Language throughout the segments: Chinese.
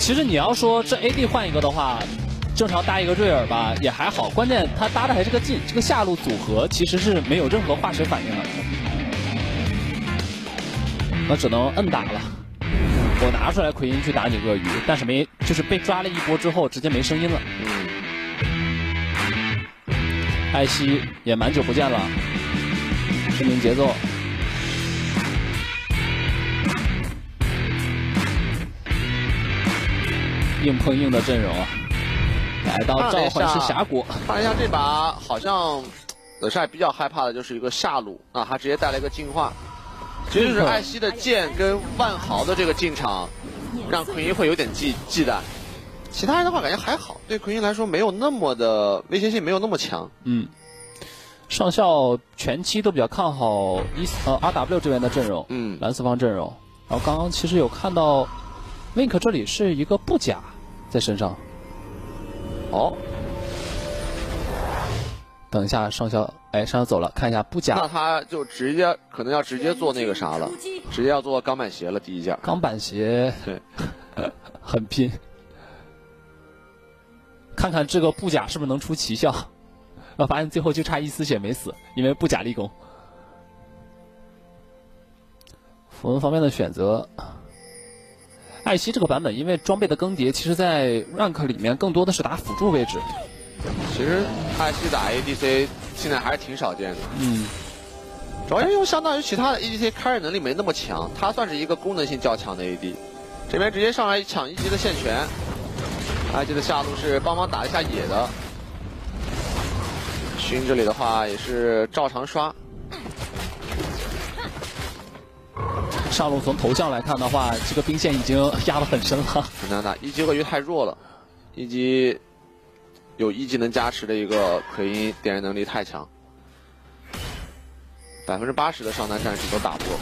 其实你要说这 AD 换一个的话，正常搭一个瑞尔吧也还好，关键他搭的还是个劲，这个下路组合其实是没有任何化学反应的，那只能摁打了。我拿出来奎因去打你鳄鱼，但是就是被抓了一波之后直接没声音了。艾希也蛮久不见了，失明节奏。硬碰硬的阵容啊，来到召唤师峡谷。 看一下这把，好像德帅比较害怕的就是一个下路啊，他直接带来一个净化。其实就是艾希的剑跟万豪的这个进场，让奎因会有点忌惮。其他人的话感觉还好，对奎因来说没有那么的威胁性，没有那么强。 上校全期都比较看好RW 这边的阵容，蓝四方阵容。然后刚刚其实有看到 Wink 这里是一个布甲在身上。哦，等一下上校，上校走了，看一下布甲。 那他就可能要直接做那个啥了，直接要做钢板鞋了，第一件。 钢板鞋，对，很拼。看看这个布甲是不是能出奇效。我发现最后就差一丝血没死，因为布甲立功。符文方面的选择，艾希这个版本因为装备的更迭，其实在 rank 里面更多的是打辅助位置。 其实艾希打 ADC 现在还是挺少见的。主要因为相当于其他的 ADC 开刃能力没那么强，他算是一个功能性较强的 AD。这边直接上来抢一级的线权，艾希的下路是帮忙打一下野的。勋这里的话也是照常刷。 上路从头像来看的话，这个兵线已经压得很深了。 很难打，一级鳄鱼太弱了，一级有一技能加持的一个奎因点燃能力太强，80%的上单战士都打不过。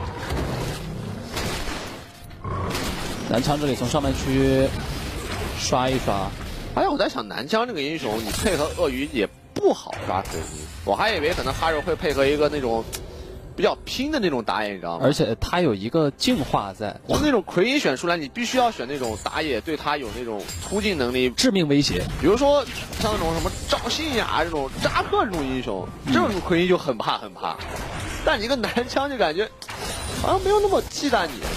南枪这里从上半区刷一刷。 我在想南枪这个英雄，你配合鳄鱼也不好抓奎因，我还以为可能哈肉会配合一个那种比较拼的那种打野，你知道吗？ 而且他有一个净化在， 就那种奎因选出来，你必须要选那种打野对他有那种突进能力、 致命威胁。 比如说像那种什么赵信雅这种扎克这种英雄，这种奎因就很怕。但你一个南枪就感觉好像没有那么忌惮你。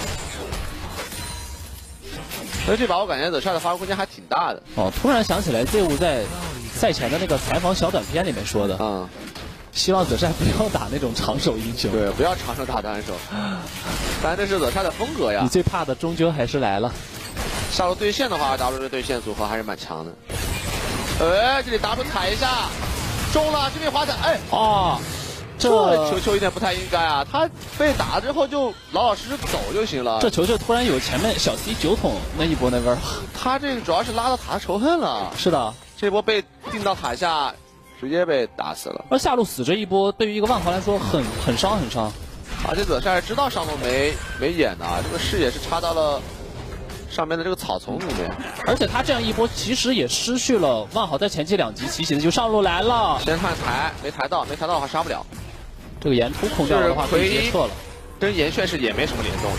所以这把我感觉德帅的发挥空间还挺大的。 突然想起来ZWO在赛前的那个采访小短片里面说的，希望德帅不要打那种长手英雄， 对，不要长手打单手。但这是德帅的风格呀。 你最怕的终究还是来了。 下路对线的话 ，W 的对线组合还是蛮强的。这里 W 踩一下，中了，这边滑踩，这球球有点不太应该啊，他被打之后就老实走就行了。 这球球突然有前面小 C 9桶那一波那味儿， 他这个主要是拉到塔的仇恨了。 是的， 这波被定到塔下，直接被打死了。 而下路死这一波，对于一个万豪来说很伤。 而且德帅知道上路没眼的，这个视野是插到了上面的这个草丛里面。 而且他这样一波其实也失去了万豪在前期2级奇袭的就上路来了。 先看抬，没抬到的话杀不了。 这个岩突控掉的话可以直接撤了， 跟岩旋是也没什么联动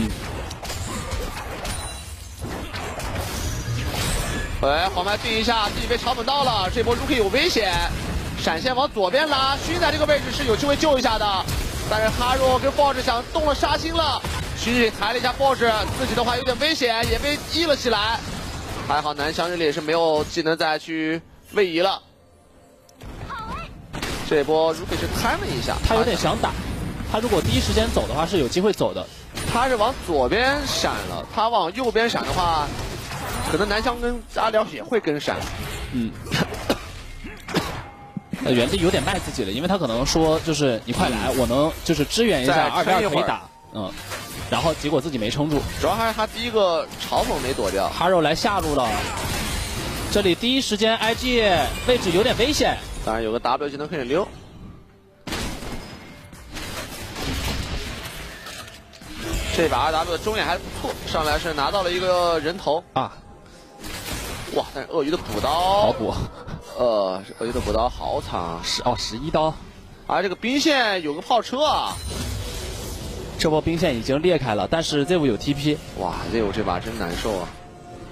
的。黄牌定一下，自己被草本到了，这波 Rookie 有危险，闪现往左边拉，勋在这个位置是有机会救一下的，但是哈若跟 Forge 想动了杀心了，勋这里抬了一下 Forge， 自己的话有点危险，也被移了起来，还好南湘这里也是没有技能再去位移了。这波 Rookie 是摊了一下， 他有点想打，他如果第一时间走的话是有机会走的。 他是往左边闪了，他往右边闪的话，可能南湘跟阿辽也会跟闪。 原地有点卖自己了，因为他可能说就是你快来，我能就是支援一下2比2可以打，然后结果自己没撑住。 主要还是他第一个嘲讽没躲掉。 哈肉来下路了，这里第一时间 IG 位置有点危险。 当然有个 W 技能可以溜。这把 RW 的中野还不错，上来是拿到了一个人头啊！哇，但是鳄鱼的补刀好补， 鳄鱼的补刀好惨啊 ！11刀， 这个兵线有个炮车啊！ 这波兵线已经裂开了，但是ZWO有 TP。 哇，ZWO这把真难受啊！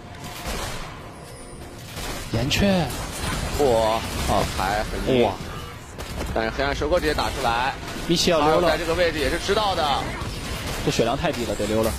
岩雀， 哇，还很硬。哇！但是黑暗收割直接打出来， 米奇要溜了， 在这个位置也是知道的。 这血量太低了，得溜了。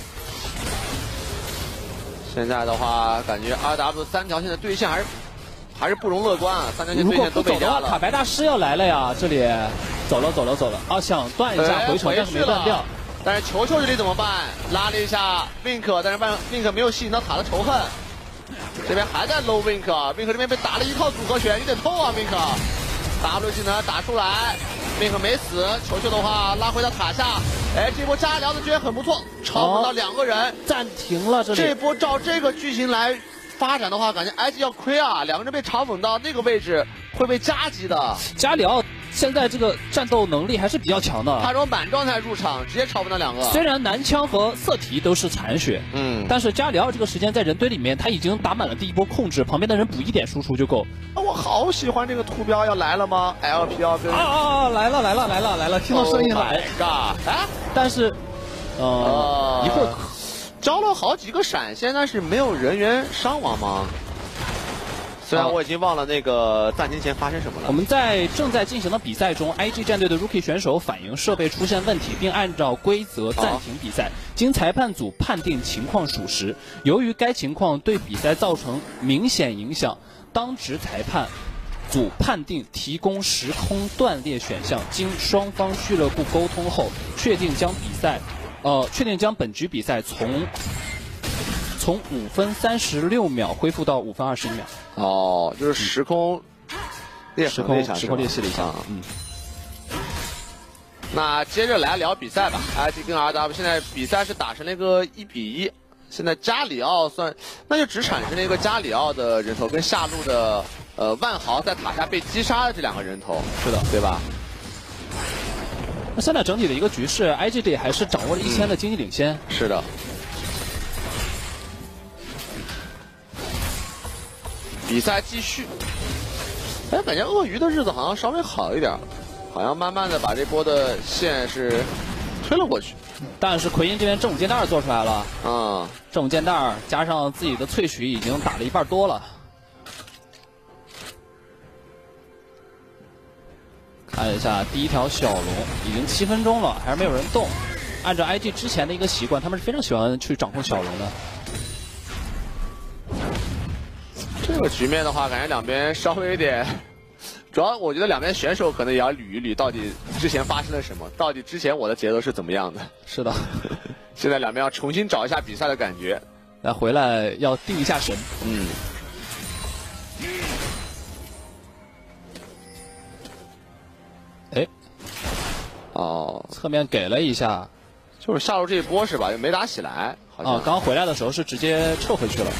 现在的话，感觉 RW 3条线的对线还是不容乐观啊，3条线对线都被压了。 卡白大师要来了呀，这里走了啊，想断一下回城，但是没断掉。 但是球球这里怎么办？拉了一下 Wink， 但是 Wink 没有吸引到塔的仇恨。这边还在 low Wink 这边被打了一套组合拳，有点痛啊 Wink。W 技能打出来 ，Wink 没死，球球的话拉回到塔下。哎，这波加辽的支援很不错，超不到2个人， 暂停了这里。 这波照这个剧情来发展的话，感觉 IG 要亏啊，2个人被嘲讽到那个位置会被夹击的。 加里奥现在这个战斗能力还是比较强的， 他说满状态入场直接超不到2个。 虽然男枪和色提都是残血，但是加里奥这个时间在人堆里面他已经打满了第一波控制，旁边的人补1点输出就够。 我好喜欢这个图标，要来了吗 ？LP 要跟来了，听到声音了。 Oh my god！ 哎， 但是一会儿招了好几个闪现，但是没有人员伤亡吗？虽然我已经忘了那个暂停前发生什么了。 我们在正在进行的比赛中 ，IG 战队的 Rookie 选手反映设备出现问题，并按照规则暂停比赛。经裁判组判定情况属实，由于该情况对比赛造成明显影响，当值裁判组判定提供时空断裂选项，经双方俱乐部沟通后，确定将本局比赛从5分36秒恢复到5分21秒。 哦，就是时空裂隙了一下。那接着来聊比赛吧 ，IG 跟 RW 现在比赛是打成了一个1-1。现在加里奥那就只产生了一个加里奥的人头跟下路的万豪在塔下被击杀的这2个人头。 是的， 对吧？ 那现在整体的一个局势 ，IG 这里还是掌握了1000的经济领先。 是的。比赛继续，哎，感觉鳄鱼的日子好像稍微好一点，好像慢慢的把这波的线是推了过去。 但是奎因这边正午箭袋做出来了，正午箭袋加上自己的萃取已经打了1半多了。看一下第一条小龙，已经7分钟了，还是没有人动。按照 IG 之前的一个习惯，他们是非常喜欢去掌控小龙的。 这个局面的话，感觉两边稍微有点，主要我觉得两边选手可能也要捋一捋，到底之前发生了什么，到底之前我的节奏是怎么样的。 是的， 现在两边要重新找一下比赛的感觉， 来回来要定一下神。哎，哦，侧面给了一下， 就是下路这一波是吧？又没打起来，好像。 刚回来的时候是直接撤回去了。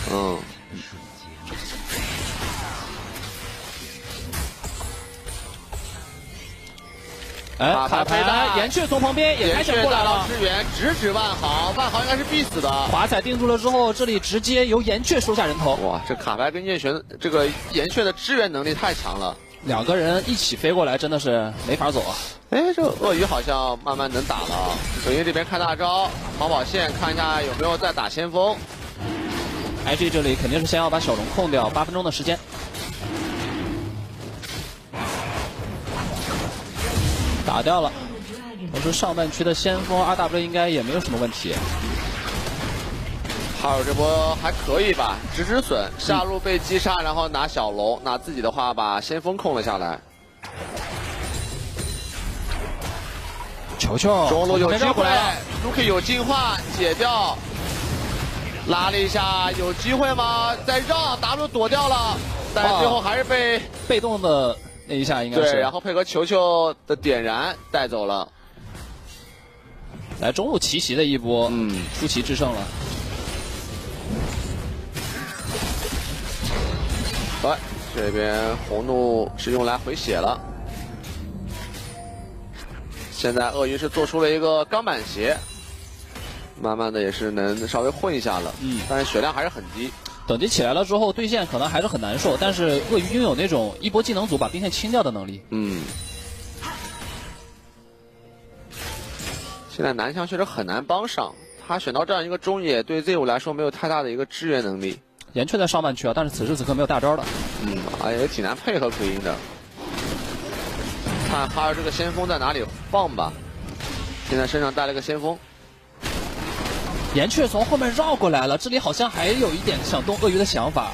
哎，卡牌岩雀从旁边也开始过来了， 支援直指万豪，万豪应该是必死的。 华彩定住了之后，这里直接由岩雀收下人头。 哇，这卡牌跟岩雀的支援能力太强了， 两个人一起飞过来真的是没法走啊。 哎，这鳄鱼好像慢慢能打了。鳄鱼这边看大招，跑线看一下有没有再打先锋。 IG 这里肯定是先要把小龙控掉，8分钟的时间。打掉了，同时上半区的先锋 RW 应该也没有什么问题。 哈尔这波还可以吧，止损，下路被击杀，然后拿小龙，那自己的话把先锋控了下来。 球球， 中路有机会 ，Rookie 有进化解掉，拉了一下，有机会吗？再让 W 躲掉了，但是最后还是被动的。那一下应该是对，然后配合球球的点燃带走了。 来中路奇袭的一波，出奇制胜了。 对，这边红怒是用来回血了。现在鳄鱼是做出了一个钢板鞋，慢慢的也是能稍微混一下了。但是血量还是很低。 等级起来了之后，对线可能还是很难受，但是鳄鱼拥有那种一波技能组把兵线清掉的能力。 现在南枪确实很难帮上，他选到这样一个中野，对 Z5 来说没有太大的一个支援能力。 岩雀在上半区啊，但是此时此刻没有大招了。 也挺难配合奎因的。看哈尔这个先锋在哪里放吧。现在身上带了个先锋。 岩雀从后面绕过来了，这里好像还有一点想动鳄鱼的想法。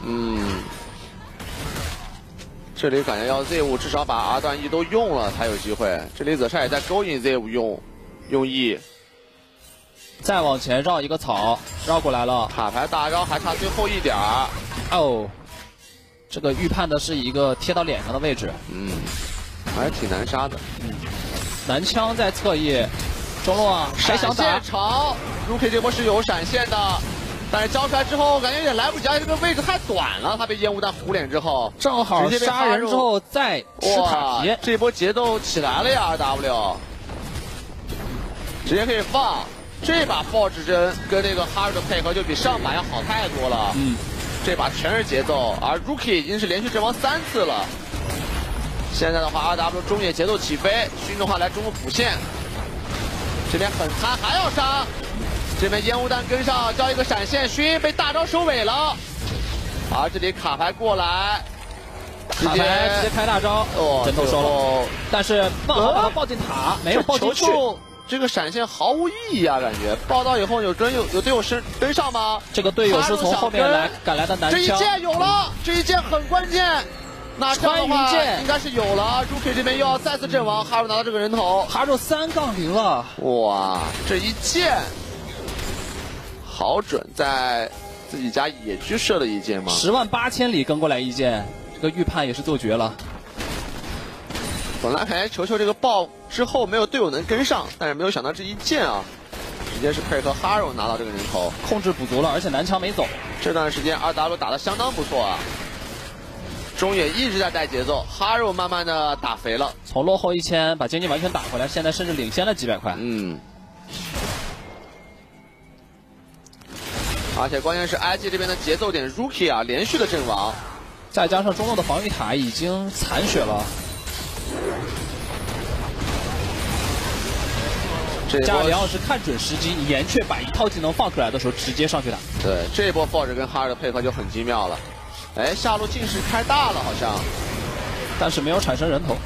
这里感觉要 Z5 至少把 R 段 E 都用了才有机会。这里泽帅也在勾引 Z5 用 E。 再往前绕一个草，绕过来了。 卡牌大招还差最后一点儿。 哦，这个预判的是一个贴到脸上的位置。 还是挺难杀的。 男枪在侧翼，中路啊还想打。 闪现潮 ，Rookie 这波是有闪现的，但是交出来之后感觉有点来不及，这个位置太短了。他被烟雾弹糊脸之后， 正好杀人之后再吃塔皮。 这波节奏起来了呀 ，RW， 直接可以放。这把 Forge 针跟那个哈尔的配合就比上把要好太多了。这把全是节奏，而 Rookie 已经是连续阵亡3次了。现在的话 ，RW 中野节奏起飞，熏的话来中路补线。这边很残，还要杀。这边烟雾弹跟上，交一个闪现，熏被大招收尾了。而这里卡牌过来， 卡牌直接开大招，人头收了。但是万豪把他抱进塔，没有抱进去。 这个闪现毫无意义啊，感觉爆到以后有队友跟上吗？ 这个队友是从后面赶来的男枪。 这一剑有了，这一剑很关键。那这样的话应该是有了。Rookie 这边又要再次阵亡，哈鲁拿到这个人头， 哈鲁3-0了。 哇，这一剑好准，在自己家野区射了一箭吗 ？108000里跟过来一箭，这个预判也是做绝了。 本来感觉球球这个爆之后没有队友能跟上，但是没有想到这一剑啊，直接是配合哈柔拿到这个人头， 控制补足了，而且男枪没走。 这段时间 RW 打得相当不错啊，中野一直在带节奏，哈柔慢慢的打肥了， 从落后1000把经济完全打回来，现在甚至领先了几百块。 而且关键是 IG 这边的节奏点 Rookie 啊连续的阵亡， 再加上中路的防御塔已经残血了。加里奥是看准时机，你岩雀把一套技能放出来的时候，直接上去打。 对，这一波 Forge 跟哈尔的配合就很精妙了。哎，下路进势开大了，好像， 但是没有产生人头。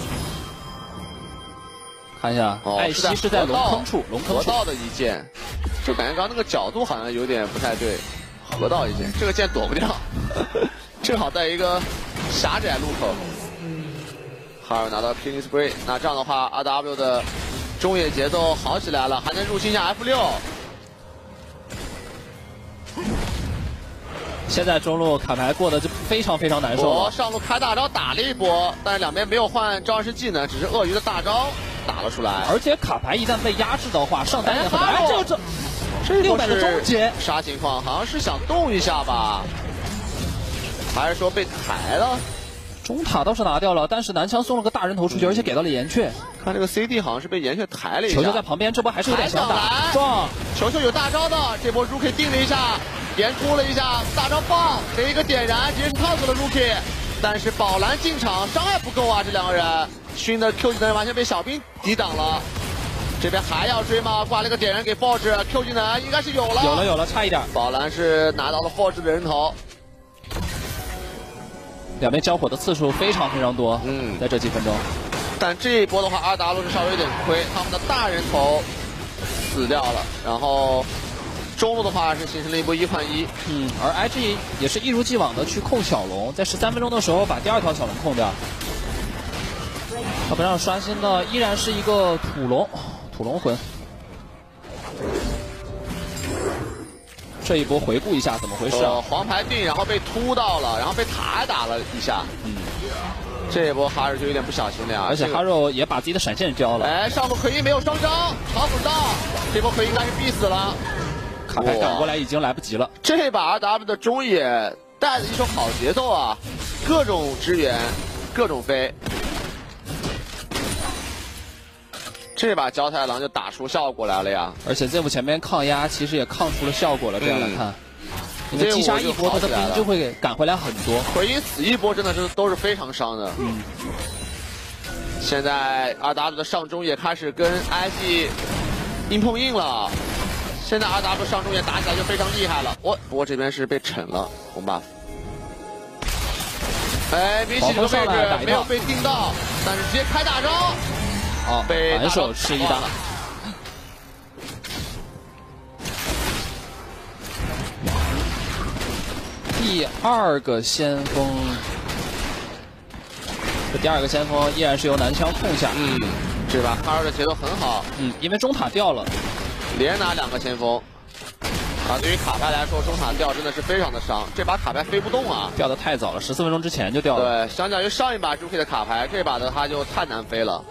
看一下，艾希是在龙坑处， 河道的一剑，就感觉刚刚那个角度好像有点不太对。河道一剑，这个剑躲不掉，正好在一个狭窄路口。哈尔拿到 Killing Spree， 那这样的话 ，RW 的中野节奏好起来了，还能入侵一下 F6。 现在中路卡牌过得就非常非常难受了。 上路开大招打了一波，但是两边没有换招式技能，只是鳄鱼的大招打了出来。 而且卡牌一旦被压制的话，上单也很难。这600的终结啥情况？好像是想动一下吧，还是说被抬了？ 中塔倒是拿掉了，但是男枪送了个大人头出去，而且给到了岩雀。 看这个 CD 好像是被岩雀抬了一下。 球球在旁边，这波还是有点想打。撞！ 球球有大招的，这波 Rookie 定了一下，连突了一下，大招放，给一个点燃，直接是套死了 Rookie。但是宝蓝进场，伤害不够啊，这两个人熏的 Q 技能完全被小兵抵挡了。这边还要追吗？挂了个点燃给 Forge，Q 技能应该是有了。 有了，差一点。 宝蓝是拿到了 Forge 的人头。 两边交火的次数非常非常多，在这几分钟。 但这一波的话，RW是稍微有点亏，他们的大人头死掉了，然后中路的话是形成了一波1换1。 而 IG 也是一如既往的去控小龙，在13分钟的时候把第2条小龙控掉。要不让刷新的依然是一个土龙魂。这一波回顾一下怎么回事啊？ 黄牌定，然后被突到了，然后被塔打了一下。这一波哈肉就有点不小心了呀。 而且哈肉也把自己的闪现交了。 哎，上路奎因没有双招，嘲讽到，这波奎因应该是必死了。 卡牌赶过来已经来不及了。 这把 RW 的中野带着一手好节奏啊，各种支援，各种飞。这把交太郎就打出效果来了呀！ 而且 Z5 前面抗压其实也抗出了效果了。这样来看，你的击杀一波，他的兵就会赶回来很多。 奎因死一波真的是都是非常伤的。现在RW的上中也开始跟 IG 硬碰硬了， 现在 RW 上中野打起来就非常厉害了。不过这边是被沉了红 buff。哎，米奇这个位置没有被定到，但是直接开大招， 好， 被反手吃一打。第二个先锋，这第二个先锋依然是由男枪控下。 这把哈尔的节奏很好。 因为中塔掉了， 连拿2个先锋。对于卡牌来说，中塔掉真的是非常的伤。这把卡牌飞不动啊， 掉的太早了，14分钟之前就掉了。 对，相较于上一把 Rookie 的卡牌，这把的他就太难飞了。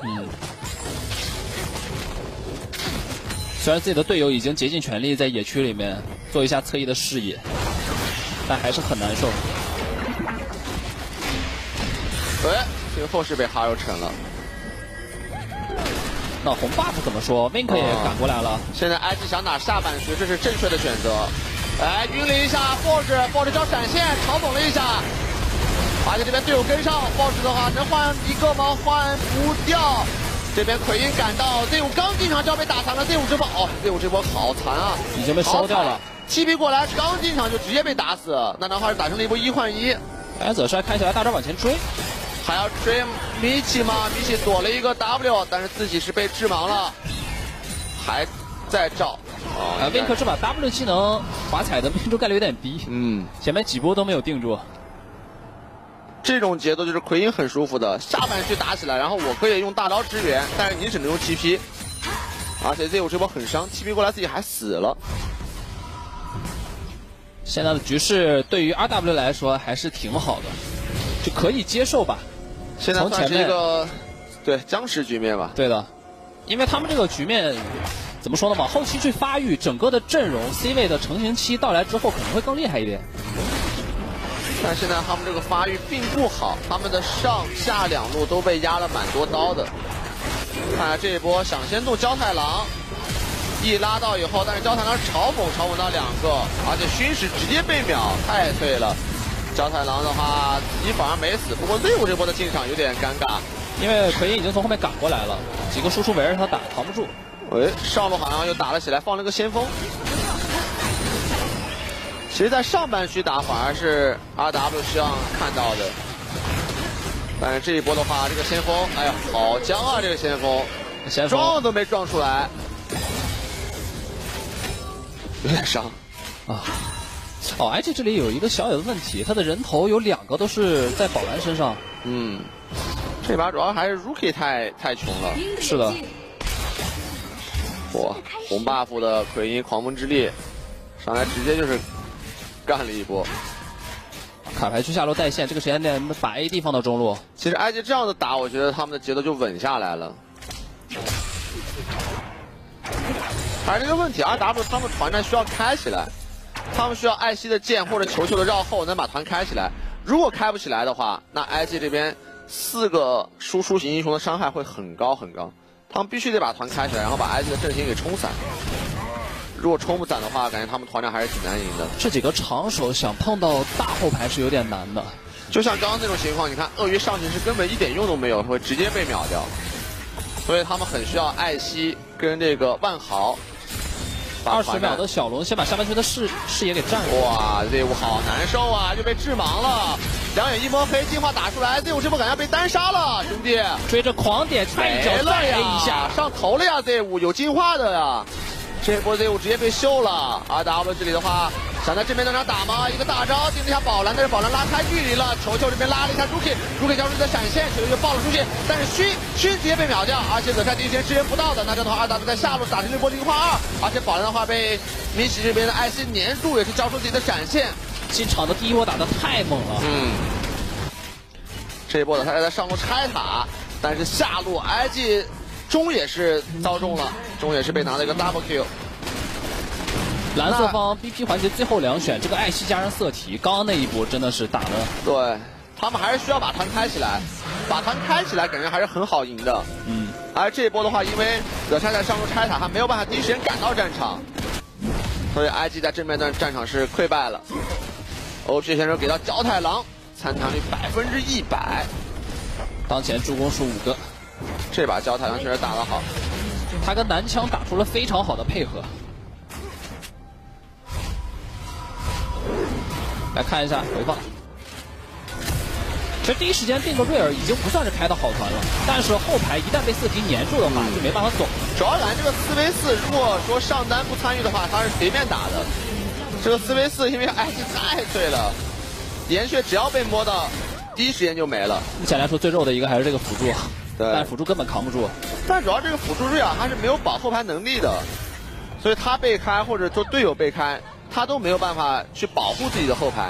虽然自己的队友已经竭尽全力在野区里面做一下侧翼的视野，但还是很难受。这个 Force 被哈尔沉了。那红 buff 怎么说 ？Wink 也赶过来了。 现在 IG 想打下半区，这是正确的选择。哎，晕了一下 Force 招闪现，嘲讽了一下。而且这边队友跟上 Force 的话，能换一个吗？换不掉。这边奎因赶到，队伍刚进场就要被打残了。队伍这波队伍这波好残啊， 已经被烧掉了。 TP 过来，刚进场就直接被打死。那的话是打成了一波1换1。 白泽帅看起来大招往前追。 还要追米奇吗？米奇躲了一个 W， 但是自己是被致盲了，还在照。 Wink 这把 W 技能滑踩的命中概率有点低，前面几波都没有定住。 这种节奏就是奎因很舒服的，下半区打起来，然后我可以用大招支援，但是你只能用 TP， 而且 Z5这波很伤 ，TP 过来自己还死了。 现在的局势对于 RW 来说还是挺好的，就可以接受吧。 现在算是一个对僵持局面吧。 对的，因为他们这个局面怎么说呢？往后期去发育，整个的阵容 C 位的成型期到来之后，可能会更厉害一点。 但现在他们这个发育并不好，他们的上下两路都被压了蛮多刀的。看来这一波想先动焦太郎，一拉到以后，但是焦太郎嘲讽到2个，而且熏石直接被秒，太脆了。焦太郎的话，自己反而没死，不过 Z5这波的进场有点尴尬， 因为奎因已经从后面赶过来了，几个输出围着他打，扛不住。 上路好像又打了起来，放了个先锋。其实，在上半区打反而是 RW 希望看到的，但是这一波的话，这个先锋，哎呀，好僵啊！这个先锋撞都没撞出来，有点伤啊。 IG 这里有一个小小的问题，他的人头有2个都是在宝蓝身上。 这把主要还是 Rookie 太穷了。 是的。 红 buff 的奎因狂风之力上来直接就是干了一波。 卡牌区下路带线，这个时间点把 AD 放到中路。 其实 IG 这样的打，我觉得他们的节奏就稳下来了。还是这个问题 ，RW 他们团战需要开起来。他们需要艾希的剑或者球球的绕后能把团开起来，如果开不起来的话，那 IG 这边4个输出型英雄的伤害会很高很高，他们必须得把团开起来，然后把 IG 的阵型给冲散。如果冲不散的话，感觉他们团战还是挺难赢的。 这几个长手想碰到大后排是有点难的， 就像刚刚那种情况，你看鳄鱼上去是根本一点用都没有，会直接被秒掉，所以他们很需要艾希跟这个万豪。 20秒的小龙先把下半区的视野给占了。 哇 ，Z5 好难受啊，就被致盲了。2眼一摸黑，进化打出来 ，Z5 这波感觉被单杀了，兄弟。 追着狂点，一脚再 A 一下， 上头了呀 ，Z5 有进化的呀。这波 Z5 直接被秀了。RW 这里的话，想在正面那场打吗？一个大招定了一下宝蓝，但是宝蓝拉开距离了。球球这边拉了一下 Rookie 交出的闪现，球球就爆了出去，但是熏直接被秒掉，而且泽帅第一时间支援不到的。那这的话 RW 在下路打成了一波0化2，而且宝蓝的话被米奇这边的艾希黏住，也是交出自己的闪现。 进场的第一波打得太猛了。 这一波的他在上路拆塔，但是下路 IG 中也是遭中了，中也是被拿了一个 double kill。 蓝色方 BP 环节最后2选，这个艾希加上色体，刚刚那一波真的是打的。 对，他们还是需要把团开起来，把团开起来感觉还是很好赢的。而这一波的话，因为惹拆在上路拆塔，他没有办法第一时间赶到战场，所以 IG 在正面段战场是溃败了。OP 选手给到焦太郎，参团率100%， 当前助攻数5个。 这把焦太郎确实打得好， 他跟男枪打出了非常好的配合。 来看一下回放。其实第一时间定个瑞尔已经不算是开的好团了，但是后排一旦被四级粘住的话，就没办法走。 主要咱这个4v4，如果说上单不参与的话，他是随便打的。这个4v4因为IG太脆了，岩穴只要被摸到，第一时间就没了。 目前来说最肉的一个还是这个辅助， 对， 但辅助根本扛不住。 但主要这个辅助瑞尔他是没有保后排能力的，所以他被开或者说队友被开，他都没有办法去保护自己的后排。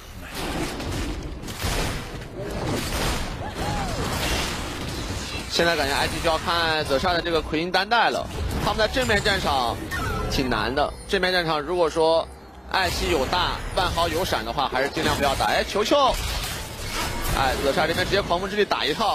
现在感觉 IG 就要看泽善的这个奎因单带了，他们在正面战场挺难的。正面战场如果说艾希有大，万豪有闪的话，还是尽量不要打。哎，球球，哎，泽善这边直接狂风之力打一套，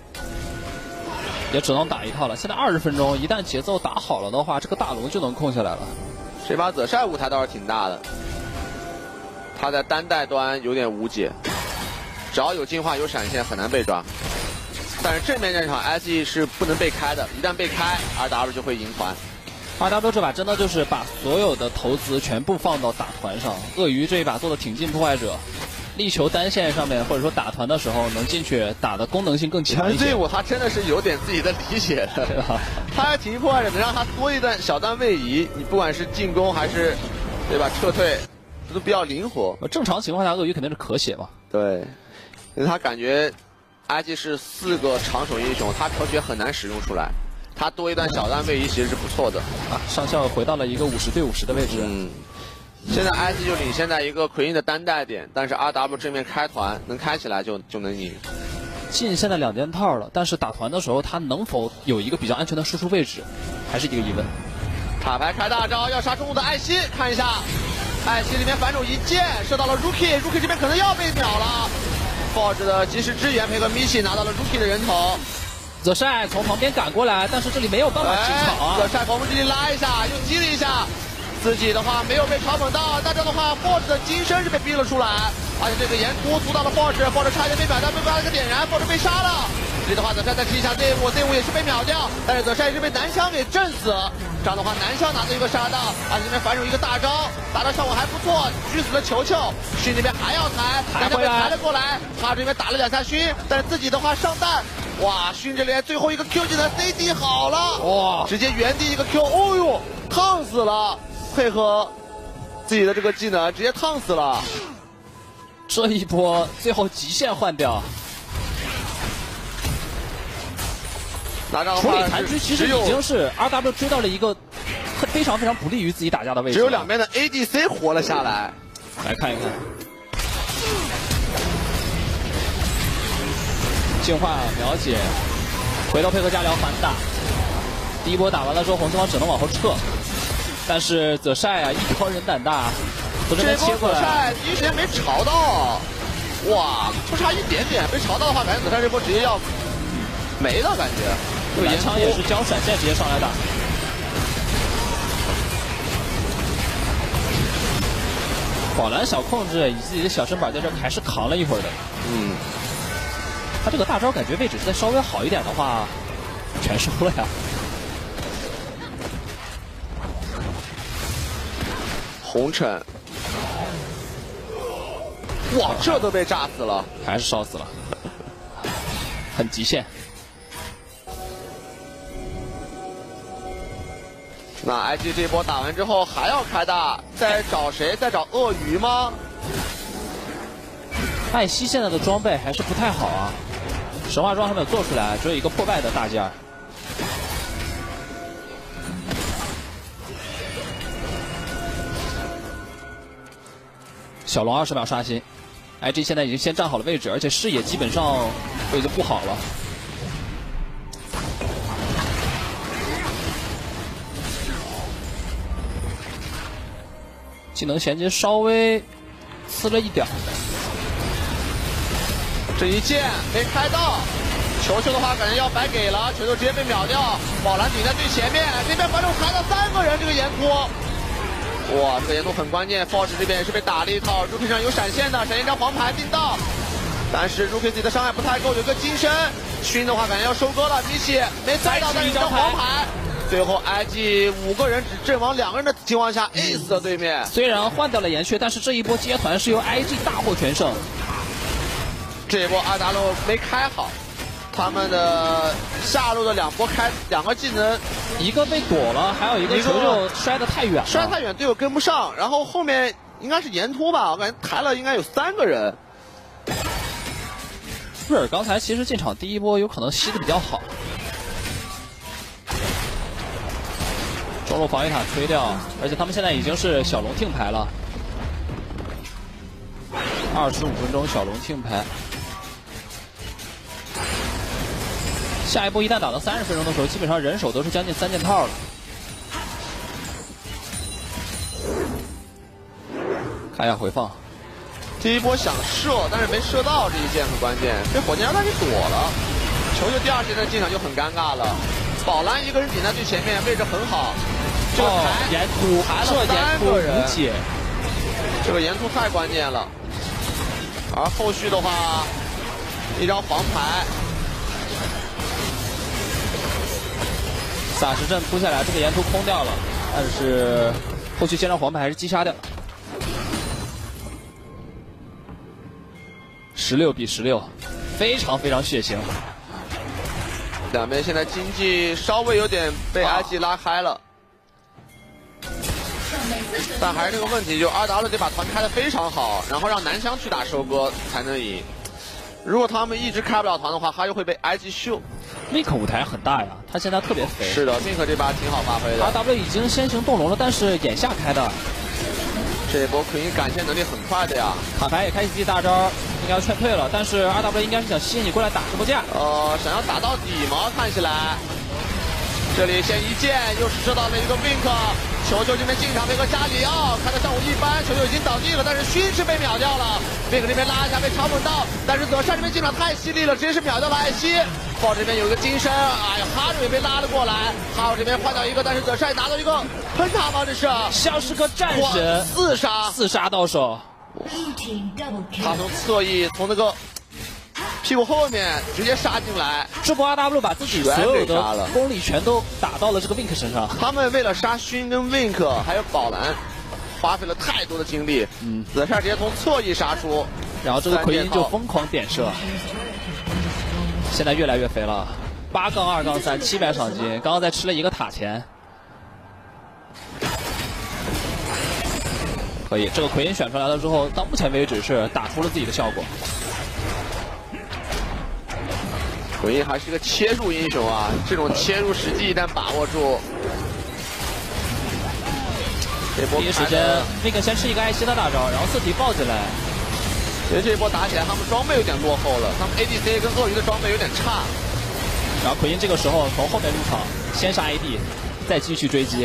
也只能打一套了。现在20分钟，一旦节奏打好了的话，这个大龙就能控下来了。 这把泽善舞台倒是挺大的，他在单带端有点无解，只要有进化有闪现很难被抓。但是正面战场 SE 是不能被开的，一旦被开 RW 就会赢团。 RW 这把真的就是把所有的投资全部放到打团上，鳄鱼这一把做的挺进破坏者，力求单线上面或者说打团的时候能进去打的功能性更强一些。 这我他真的是有点自己的理解的，对吧？他挺进破坏者能让他多一段小段位移，你不管是进攻还是对吧撤退，这都比较灵活。 正常情况下鳄鱼肯定是可血嘛。 对，因为他感觉 IG 是4个长手英雄，他可血很难使用出来。他多一段小段位移其实是不错的啊！上校回到了一个50对50的位置。 现在 IG 就领先在一个奎因的单带点，但是 RW 正面开团能开起来就能赢。 进现在2件套了，但是打团的时候他能否有一个比较安全的输出位置，还是一个疑问。 塔牌开大招要杀中路的艾希，看一下，艾希里面反手一剑射到了 Rookie 这边可能要被秒了。Forge 的及时支援配合米奇拿到了 Rookie 的人头。 泽晒从旁边赶过来，但是这里没有办法进场啊！ 泽晒狂风之力拉一下，又击了一下，自己的话没有被嘲讽到，但这样的话 Forge 的金身是被逼了出来，而且这个岩窟阻到了 Forge 差点被秒掉，被抓了个点燃 ，Forge 被杀了。这里的话泽晒再吃一下 Z5 也是被秒掉，但是泽晒是被南湘给震死。这样的话南湘拿到一个杀到，而且这边反手一个大招，大招效果还不错，狙死了球球。勋这边还要抬，南湘被抬了过来，他这边打了2下勋，但是自己的话上弹。哇，勋这边最后一个 Q 技能 CD 好了，哇，直接原地一个 Q， 哦呦，烫死了，配合自己的这个技能直接烫死了。 这一波最后极限换掉。处理残局其实已经是 RW 追到了一个非常不利于自己打架的位置， 只有两边的 ADC 活了下来。 来看一看，净化秒解，回头配合加疗反打。第一波打完了之后，红四方只能往后撤，但是泽晒啊，一条人胆大，从这边切过来。 泽晒第一时间没潮到，哇，就差一点点，被潮到的话，感觉泽晒这波直接要没了，感觉。 这个岩枪也是交闪现直接上来打。宝蓝小控制以自己的小身板在这还是扛了一会儿的。他这个大招感觉位置再稍微好一点的话，全收了呀。 红尘，哇，这都被炸死了， 还是烧死了，很极限。 那 IG 这一波打完之后还要开大，再找谁？再找鳄鱼吗？ 艾希现在的装备还是不太好啊，神话装还没有做出来，只有一个破败的大件。小龙20秒刷新 ，IG 现在已经先站好了位置，而且视野基本上都已经不好了。技能衔接稍微呲了一点， 这一剑没开到，球球的话感觉要白给了，球球直接被秒掉，宝蓝顶在最前面，这边反手抬了3个人，这个岩窟，哇，这个岩窟很关键 ，Forge 这边也是被打了一套 ，Rookie 上有闪现的，闪现张黄牌定到，但是 Rookie 自己的伤害不太够，有个金身，勋的话感觉要收割了，米奇没栽到，但是一张黄牌。 最后 IG 5个人只阵亡2个人的情况下 ，ace 了对面。 虽然换掉了岩雀，但是这一波接团是由 IG 大获全胜。 这一波RW没开好，他们的下路的2波开2个技能， 一个被躲了，还有一个球球摔得太远了， 摔太远队友跟不上，然后后面应该是岩突吧，我感觉抬了应该有3个人。 瑞尔刚才其实进场第一波有可能吸的比较好，中路防御塔推掉，而且他们现在已经是小龙听牌了，25分钟小龙听牌。下一波一旦打到30分钟的时候，基本上人手都是将近3件套了。看一下回放。 第一波想射，但是没射到，这一箭很关键，被火箭让他给躲了。球球第2阶段进场就很尴尬了，宝蓝一个人顶在最前面，位置很好。这个岩突抬了3个人，这个岩突太关键了。而后续的话，一张黄牌， 撒石阵扑下来，这个岩突空掉了，但是后续接张黄牌还是击杀掉。16比16，非常非常血腥。 两边现在经济稍微有点被 IG 拉开了，但还是这个问题，就2W 得把团开得非常好，然后让南湘去打收割才能赢。如果他们一直开不了团的话，他就会被 IG 秀。 Mink 舞台很大呀，他现在特别肥。 是的 ，Mink 这把挺好发挥的。 RW 已经先行动龙了，但是眼下开的。 这一波奎因赶线能力很快的呀。 卡牌也开始记大招，应该要劝退了，但是 RW 应该是想吸引你过来打直播架。 想要打到底吗？看起来。这里先一箭，又是射到了一个 Mink。球球这边进场配合加里奥，看的效果一般，球球已经倒地了，但是勋是被秒掉了。Mink 这边拉一下被长吻到，但是泽善这边进场太犀利了，直接是秒掉了艾希。豹这边有一个金身，哎呀，哈鲁也被拉了过来，哈鲁这边换掉一个，但是泽善拿到一个喷塔吗？这是像是个战神，4杀到手。 他从侧翼从那个屁股后面直接杀进来， 这波 RW 把自己所有的功力全都打到了这个 Wink 身上。 他们为了杀勋跟 Wink 还有宝蓝，花费了太多的精力。泽善直接从侧翼杀出， 然后这个奎因就疯狂点射，现在越来越肥了，8-2-3，700赏金，刚刚才吃了一个塔钱。可以，这个奎因选出来了之后，到目前为止是打出了自己的效果。 奎因还是个切入英雄啊，这种切入时机一旦把握住， 第一时间那个先吃一个艾希的大招，然后四体抱进来。 因为这一波打起来，他们装备有点落后了，他们 ADC 跟鳄鱼的装备有点差。 然后奎因这个时候从后面入场，先杀 AD，再继续追击。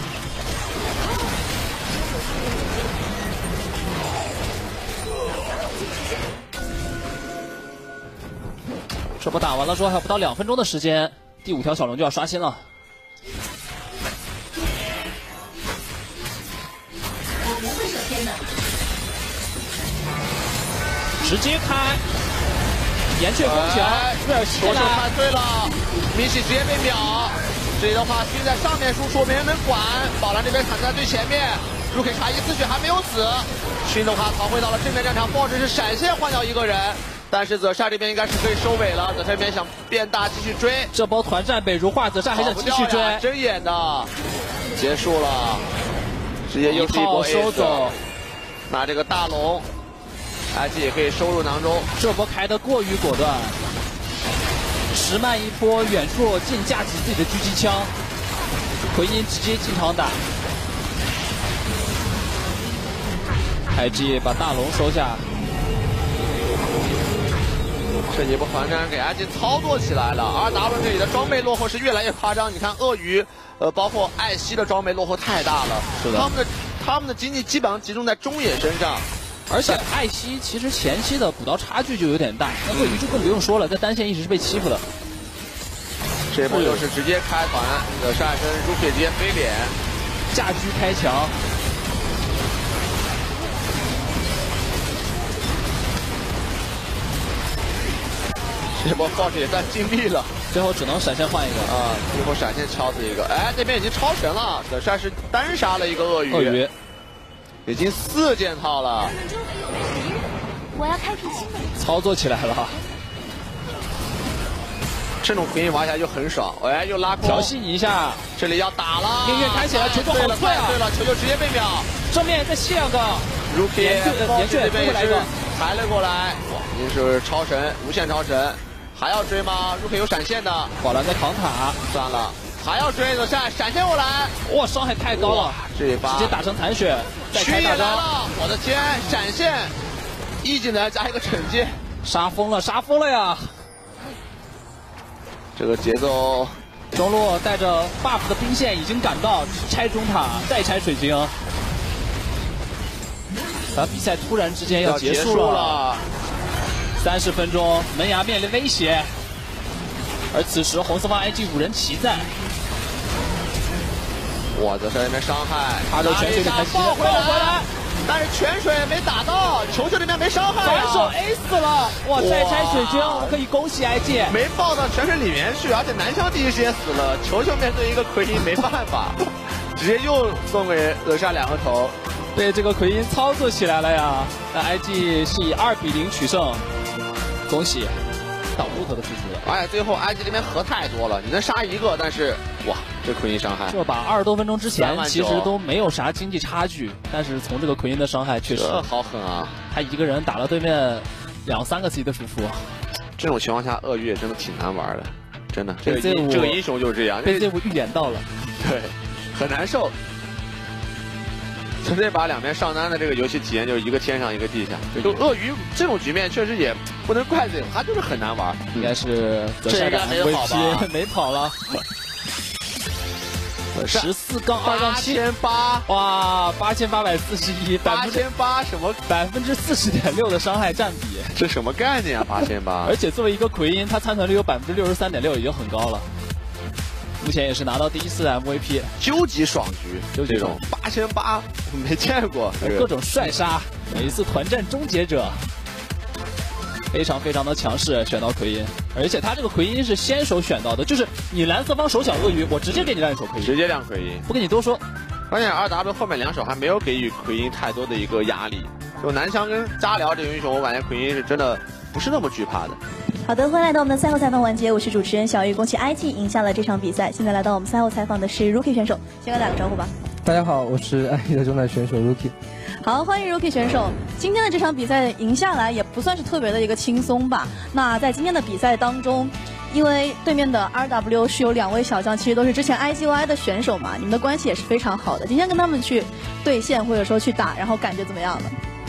这波打完了之后，还有不到2分钟的时间，第5条小龙就要刷新了。直接开，岩雀风墙，瑞尔左手看对了，米奇直接被秒。这里的话，勋在上面输出，没人能管。宝蓝这边砍在最前面，Rookie查一次血还没有死。勋的话逃回到了正面战场，暴只是闪现换掉一个人。但是泽善这边应该是可以收尾了，泽善这边想变大继续追， 这波团战被如画，泽善还想继续追， 睁眼的，结束了，直接又是一波收走， 拿这个大龙，IG 也可以收入囊中。 这波开得过于果断，迟慢一波，远处尽架起自己的狙击枪，奎因直接进场打 ，IG 把大龙收下。 这一波团战给 IG 操作起来了，而 W 这里的装备落后是越来越夸张。你看鳄鱼，包括艾希的装备落后太大了， 是的， 他们的精力基本上集中在中野身上， 而且艾希其实前期的补刀差距就有点大，那鳄鱼就更不用说了，在单线一直是被欺负的。 这波又是直接开团，的善跟 Rookie 直接飞脸， 架狙开墙。 这波 Forge 也算尽力了， 最后只能闪现换一个啊！最后闪现敲死一个，哎，那边已经超神了，德帅是单杀了一个鳄鱼，已经4件套了。 我要开辟新的操作起来了， 这种回应玩起来就很爽，哎，又拉空调戏你一下， 这里要打了， 命运弹起来，球球好脆啊！ 对了，球球直接被秒， 正面再吸2个 ，Rookie 连卷这边也是抬了过来，哇，已经是超神，无限超神。还要追吗 ？Rookie 有闪现的， 宝蓝在扛塔， 算了，还要追的闪现过来， 哇，伤害太高了， 这一发直接打成残血，再开大招， 我的天，闪现，1技能加一个惩戒， 杀疯了呀！ 这个节奏， 中路带着 buff 的兵线已经赶到，拆中塔，再拆水晶，咱比赛突然之间要结束了。30分钟，门牙面临威胁，而此时红四方 IG 5人齐在。 我的这边伤害， 他的泉水里面爆回来，但是泉水没打到，球球里面没伤害， 反手 A 死了，哇！再拆水晶，我们可以恭喜 IG， 没爆到泉水里面去，而且南湘第一时间死了，球球面对一个奎因没办法，直接又送给德帅2个头， 被这个奎因操作起来了呀！那 IG 是以2比0取胜。恭喜，到木头的支持。 哎，最后 IG 这边盒太多了，你能杀1个，但是哇，这奎因伤害， 就把20多分钟之前其实都没有啥经济差距，但是从这个奎因的伤害确实好狠啊！ 他一个人打了对面2、3个自己的主副， 这种情况下鳄鱼也真的挺难玩的，真的。这个英雄就是这样， 被这部预演到了， 对，很难受。纯粹把2边上单的这个游戏体验就是一个天上一个地下，就鳄鱼这种局面确实也不能怪罪他，就是很难玩。 应该是这个没跑吧？ 没跑了。14杠2杠7， 8800， 哇，8841，8800 什么 40.6%的伤害占比， 这什么概念啊？8800， 而且作为一个奎因，他参团率有63.6%，已经很高了。目前也是拿到第1次 MVP， 究极爽局，这种8800没见过， 各种帅杀，每一次团战终结者，非常的强势，选到奎因，而且他这个奎因是先手选到的，就是你蓝色方手小鳄鱼，我直接给你亮一手奎因， 直接亮奎因， 不跟你多说。 关键 2W 后面2手还没有给予奎因太多的一个压力，就南湘跟扎辽这个英雄，我感觉奎因是真的不是那么惧怕的。 好的，欢迎来到我们的赛后采访环节，我是主持人小玉，恭喜 IG 赢下了这场比赛。现在来到我们赛后采访的是 Rookie 选手，先跟打个招呼吧。 大家好，我是 IG 的中单选手 Rookie。 好，欢迎 Rookie 选手。今天的这场比赛赢下来也不算是特别的一个轻松吧。那在今天的比赛当中，因为对面的 RW 是有2位小将，其实都是之前 IGY 的选手嘛，你们的关系也是非常好的。今天跟他们去对线或者说去打，然后感觉怎么样呢？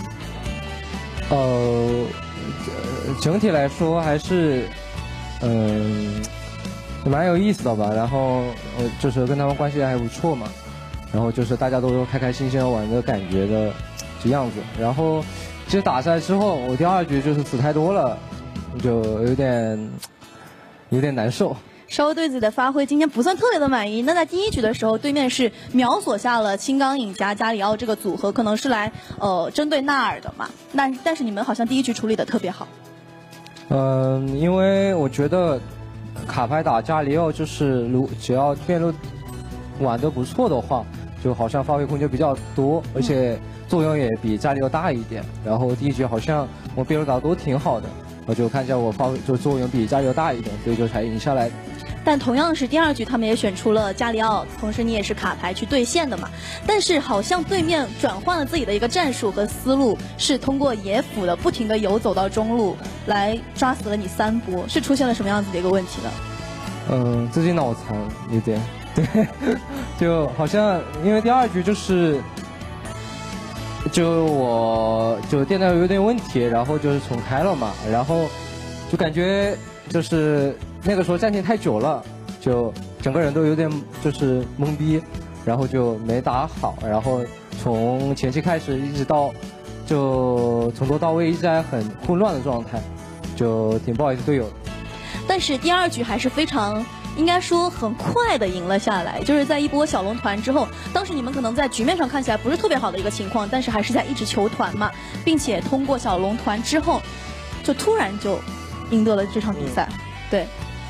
整体来说还是蛮有意思的吧。然后就是跟他们关系还不错嘛。然后就是大家都开开心心玩的感觉的这样子。然后其实打下来之后，我第2局就是死太多了，就有点难受。 稍微对自己的发挥今天不算特别的满意。那在第1局的时候，对面是秒锁下了青钢影加加里奥这个组合，可能是来针对纳尔的嘛。但是你们好像第1局处理的特别好。 因为我觉得卡牌打加里奥就是只要边路玩得不错的话，就好像发挥空间比较多，而且作用也比加里奥大一点。然后第1局好像我边路打得都挺好的，我就看一下我发挥就作用比加里奥大一点，所以就才赢下来。 但同样是第2局，他们也选出了加里奥，同时你也是卡牌去对线的嘛。但是好像对面转换了自己的一个战术和思路，是通过野辅的不停的游走到中路，来抓死了你3波，是出现了什么样子的一个问题呢？ 自己脑残有点，对，就好像因为第2局我电脑有点问题，然后就是重开了嘛，然后就感觉就是那个时候暂停太久了，就整个人都有点就是懵逼，然后就没打好，然后从前期开始一直到就从头到尾一直在很混乱的状态，就挺不好意思队友的。 但是第2局还是非常应该说很快的赢了下来，就是在一波小龙团之后，当时你们可能在局面上看起来不是特别好的一个情况，但是还是在一直求团嘛，并且通过小龙团之后，就突然就赢得了这场比赛。对。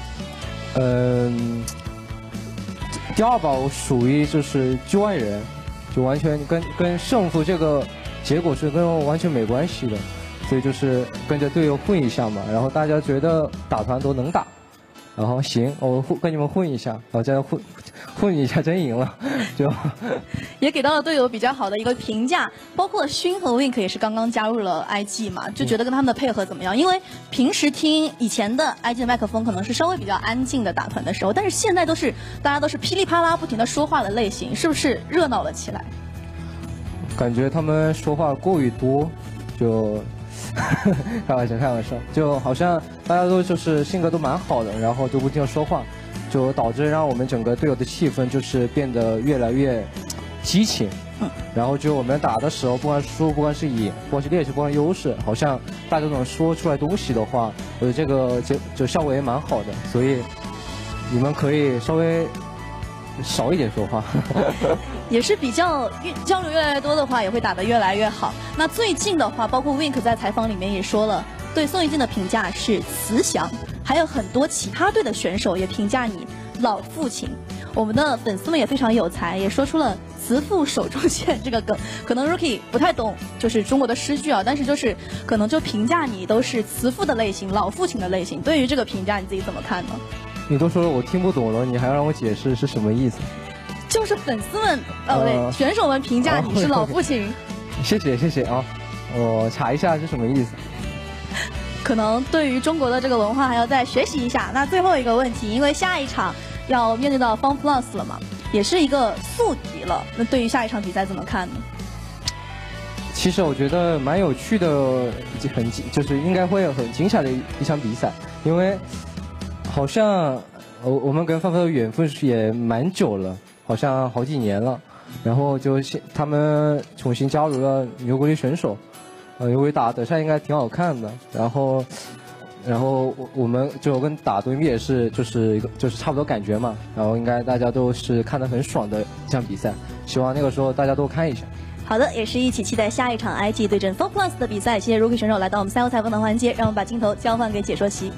第二把我属于就是局外人，就完全跟胜负这个结果是跟我完全没关系的，所以就是跟着队友混一下嘛，然后大家觉得打团都能打，然后行，我跟你们混一下，然后再混一下真赢了，就也给到了队友比较好的一个评价，包括勋和 Wink 也是刚刚加入了 IG 嘛，就觉得跟他们的配合怎么样？因为平时听以前的 IG 的麦克风可能是稍微比较安静的打团的时候，但是现在大家都是噼里啪啦不停的说话的类型，是不是热闹了起来？ 感觉他们说话过于多，就开玩笑，就好像大家都就是性格都蛮好的，然后就不停的说话。就导致让我们整个队友的气氛就是变得越来越激情，然后就我们打的时候，不管输，不管是赢，不管是劣势，不管是优势，好像大家都能说出来东西的话，我觉得这个就效果也蛮好的，所以你们可以稍微少一点说话。 也是比较交流越来越多的话，也会打得越来越好。那最近的话，包括 Wink 在采访里面也说了，对宋一静的评价是慈祥，还有很多其他队的选手也评价你老父亲。我们的粉丝们也非常有才，也说出了慈父手中线这个梗。可能 Rookie 不太懂就是中国的诗句啊，但是就是可能就评价你都是慈父的类型，老父亲的类型。对于这个评价你自己怎么看呢？ 你都说了我听不懂了，你还要让我解释是什么意思？ 就是粉丝们对选手们评价你是老父亲。 谢谢啊，我查一下是什么意思。 可能对于中国的这个文化还要再学习一下。那最后一个问题，因为下一场要面对到 FunPlus 了嘛，也是一个宿敌了。那对于下一场比赛怎么看呢？ 其实我觉得蛮有趣的，就是应该会很精彩的一场比赛，因为好像我们跟FunPlus的缘分也蛮久了，好像好几年了。然后就他们重新加入了牛国力选手。牛国力打德赛应该挺好看的，然后我们就跟打对面也是就是差不多感觉嘛，然后应该大家都是看得很爽的一场比赛，希望那个时候大家都看一下。 好的，也是一起期待下一场 IG 对阵 FunPlus 的比赛。谢谢 Rookie 选手来到我们赛后采访的环节，让我们把镜头交换给解说席。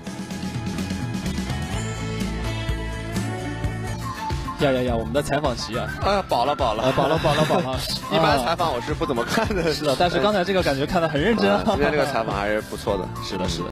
呀！我们的采访席啊， 饱了。 饱了。 一般采访我是不怎么看的。 是的，但是刚才这个感觉看得很认真啊。 今天这个采访还是不错的。 是的。